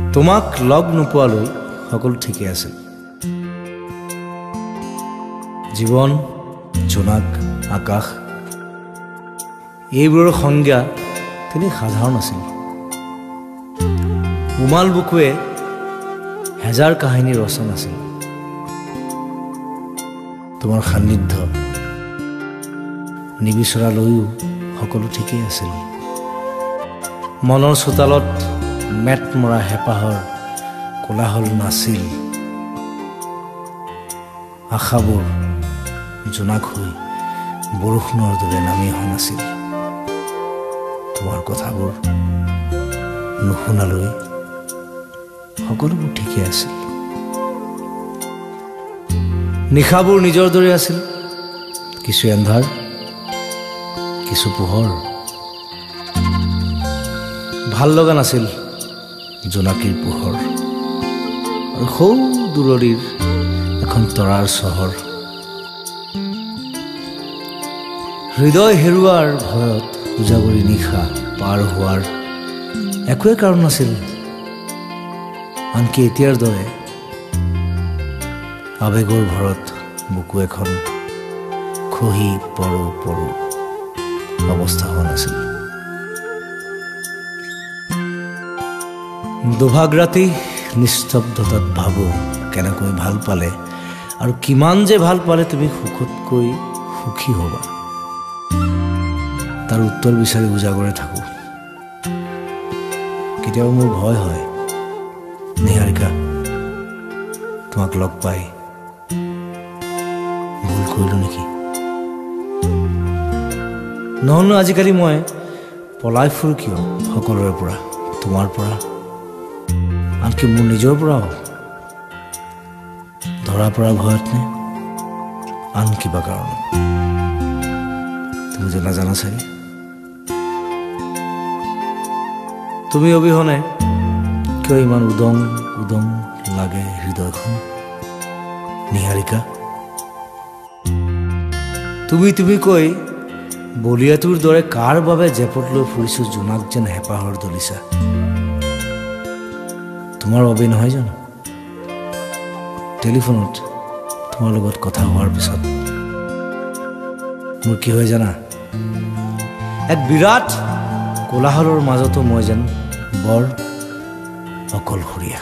তোমাক লগ নোপোৱালৈ সকলো ঠিকে আছিল। জীৱন, জোনাক, আকাশ এইবোৰৰ সংজ্ঞা তিনি সাধাৰণ আছিল। উমাল বুকুৱে হেজাৰ কাহিনী ৰচনা আছিল। তোমাৰ সান্নিধ্য নিবিচৰালৈও সকলো ঠিকেই আছিল। মনৰ চোতালত মেট মৰা হেঁপাহৰ কোলাহল নাছিল। আশাবোৰ জোনাক হৈ বৰষুণৰ দৰে নামি অহা নাছিল। তোমাৰ কথাবোৰ নুশুনালৈ সকলোবোৰ ঠিকেই আছিল। নিশাবোৰ নিজৰ দৰে আছিল, কিছু এন্ধাৰ, কিছু পোহৰ। ভাল লগা নাছিল জোনাকীৰ পোহৰ আৰু সৌ দূৰৈৰ এখন তৰাৰ চহৰ। হৃদয় হেৰুৱাৰ ভয়ত উজাগৰি নিশা পাৰ হোৱাৰ একোৱে কাৰণ নাছিল, আনকি এতিয়াৰ দৰে আৱেগৰ ভৰত বুকু এখন খহি পৰো পৰো অৱস্থা হোৱা নাছিল। দুভাগ ৰাতি নিস্তব্ধতাত ভাবোঁ কেনেকৈ ভাল পালে আৰু কিমান যে ভাল পালে তুমি সুখতকৈ সুখী হ'বা, তাৰ উত্তৰ বিচাৰি উজাগৰে থাকোঁ। কেতিয়াবা মোৰ ভয় হয় নিহাৰিকা, তোমাক লগ পাই ভুল কৰিলোঁ নেকি? নহ'লে আজিকালি মই পলাই ফুৰোঁ কিয় সকলোৰে পৰা, তোমাৰ পৰা, আনকি মোৰ নিজৰ পৰাও? ধৰা পৰা ভয়ত নে আন কিবা কাৰণত? তুমি যে নাজানা চাগে। তুমি অবিহনে কিয় ইমান উদং উদং লাগে হৃদয়খন নিহাৰিকা? তুমি কৈ বলিয়াটোৰ দৰে কাৰ বাবে জেপত লৈ ফুৰিছোঁ জোনাক যেন হেঁপাহৰ দলিচা? তোমাৰ বাবে নহয় জানো? টেলিফোনত তোমাৰ লগত কথা হোৱাৰ পিছত মোৰ কি হয় জানা? এক বিৰাট কোলাহলৰ মাজতো মই যেন বৰ অকলশৰীয়া,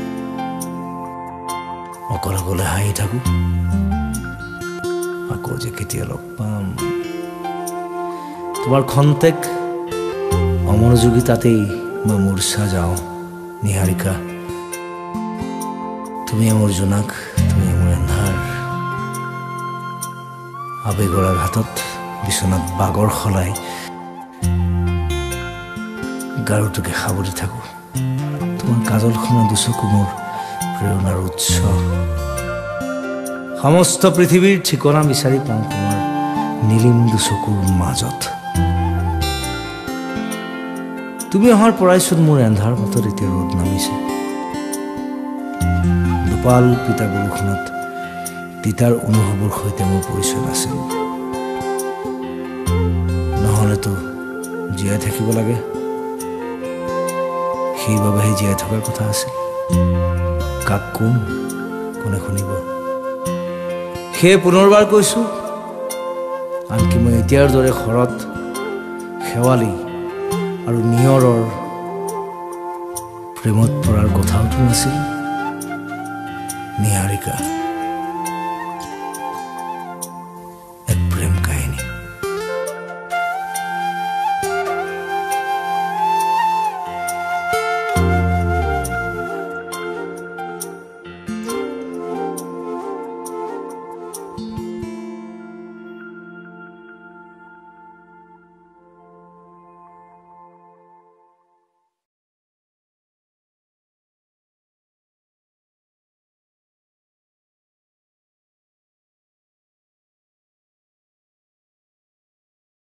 অকলে অকলে হাঁহি থাকোঁ। আকৌ যে কেতিয়া লগ পাম? তোমাৰ খন্তেক অমনোযোগিতাতেই মই মূৰ্ছা যাওঁ নিহাৰিকা। তুমি মোৰ জোনাক, তুমি মোৰ এন্ধাৰ। আবেগৰ আঘাতত বিচনাত বাগৰ সলাই গাৰুটোকে সাৱটি থাকোঁ। তোমাৰ কাজলখনা দুচকু মোৰ প্ৰেৰণাৰ উৎস। সমস্ত পৃথিৱীৰ ঠিকনা বিচাৰি পাওঁ তোমাৰ নীলিম দুচকুৰ মাজত। তুমি অহাৰ পৰাইচোন মোৰ এন্ধাৰ পথত এতিয়া ৰ'দ নামিছে। দুপাল পিতা বৰষুণত তিতাৰ অনুভৱৰ সৈতে মোৰ পৰিচয় নাছিল। নহ'লেতো জীয়াই থাকিব লাগে, সেইবাবেহে জীয়াই থকাৰ কথা আছিল। কাক কোনে শুনিব? সেয়ে পুনৰবাৰ কৈছোঁ, আনকি মই এতিয়াৰ দৰে ঘৰত শেৱালি আৰু নিয়ৰৰ প্ৰেমত পৰাৰ কথাওতো নাছিল নিহাৰিকা।